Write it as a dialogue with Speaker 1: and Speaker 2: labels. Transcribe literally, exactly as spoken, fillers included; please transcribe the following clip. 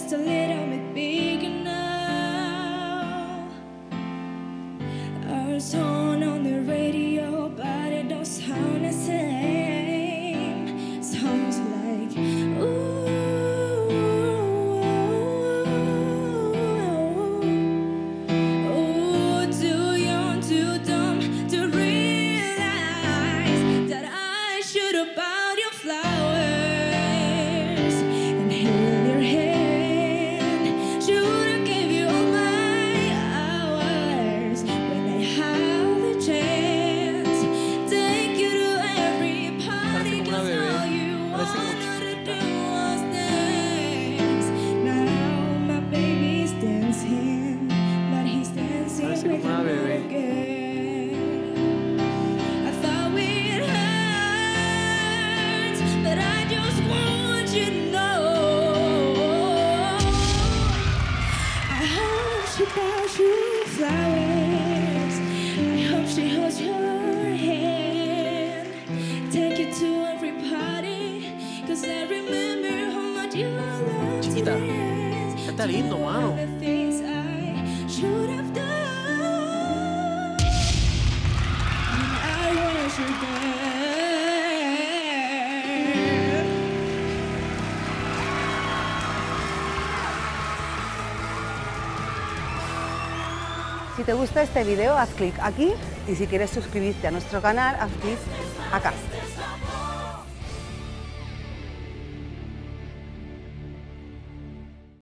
Speaker 1: just a little bit bigger now. Our song on the radio, but it don't sound the same. Sounds like ooh.
Speaker 2: Chiquita, está lindo, mano.
Speaker 3: Si te gusta este video, haz clic aquí y si quieres suscribirte a nuestro canal, haz clic acá.